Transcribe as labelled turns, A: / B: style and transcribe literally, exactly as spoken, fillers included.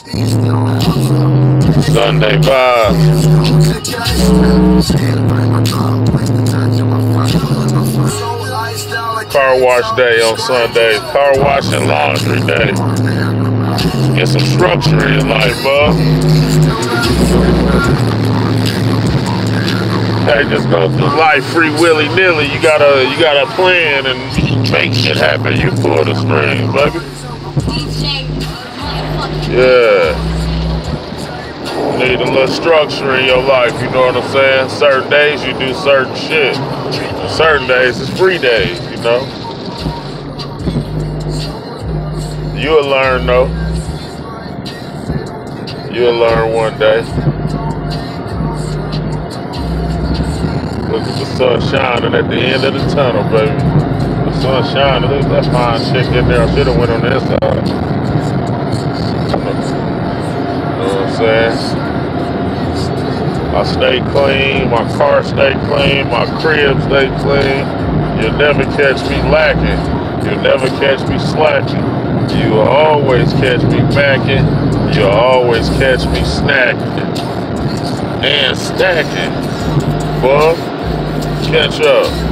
A: Sunday vibe. Car wash day on Sunday. Car wash and laundry day. Get some structure in your life, bud. Hey, just go through life free willy nilly. You gotta, you gotta plan and make shit happen. You pull the strings, baby. Yeah. You need a little structure in your life. You know what I'm saying? Certain days you do certain shit. Certain days it's free days. You know. You'll learn though. You'll learn one day. Look at the sun shining at the end of the tunnel, baby. The sun shining. Look at that fine chick in there. I should have went on the inside. You know what I'm saying? I stay clean. My car stay clean. My crib stay clean. You'll never catch me lacking. You'll never catch me slacking. You will always catch me backing. You'll always catch me snacking and stacking. Fuck. Catch up.